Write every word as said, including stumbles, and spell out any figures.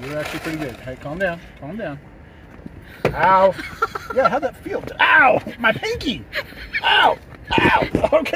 you're actually pretty good. Hey, calm down. Calm down. Ow. Yeah, how'd that feel? Ow! My pinky! Ow! Ow! Okay.